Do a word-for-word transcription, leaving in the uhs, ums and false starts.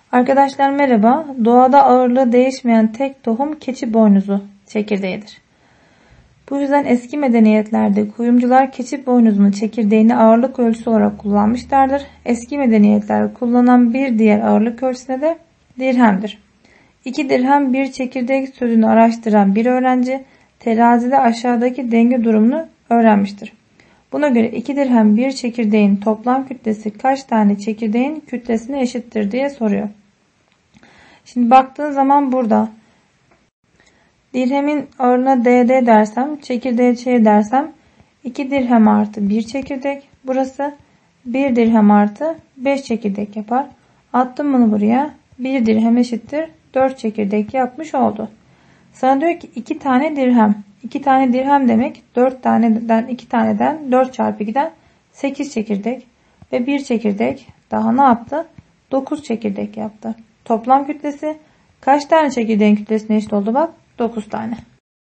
Arkadaşlar merhaba. Doğada ağırlığı değişmeyen tek tohum keçi boynuzu çekirdeğidir. Bu yüzden eski medeniyetlerde kuyumcular keçi boynuzunun çekirdeğini ağırlık ölçüsü olarak kullanmışlardır. Eski medeniyetler kullanan bir diğer ağırlık ölçüsü de dirhemdir. İki dirhem bir çekirdek sözünü araştıran bir öğrenci terazide aşağıdaki denge durumunu öğrenmiştir. Buna göre iki dirhem bir çekirdeğin toplam kütlesi kaç tane çekirdeğin kütlesine eşittir diye soruyor. Şimdi baktığın zaman burada dirhemin ağırlığına D D dersem, çekirdeğe Ç dersem iki dirhem artı bir çekirdek. Burası bir dirhem artı beş çekirdek yapar. Attım bunu buraya. bir dirhem eşittir dört çekirdek yapmış oldu. Sana diyor ki iki tane dirhem. iki tane dirhem demek dört taneden iki taneden dört çarpı ikiden sekiz çekirdek ve bir çekirdek daha ne yaptı? dokuz çekirdek yaptı. Toplam kütlesi kaç tane çekirdeğin kütlesine eşit oldu bak? dokuz tane.